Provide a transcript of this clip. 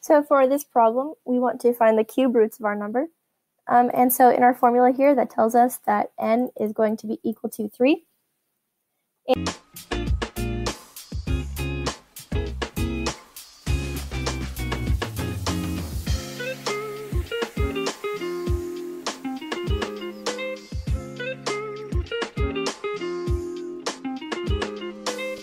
So for this problem, we want to find the cube roots of our number. And so in our formula here, that tells us that n is going to be equal to 3.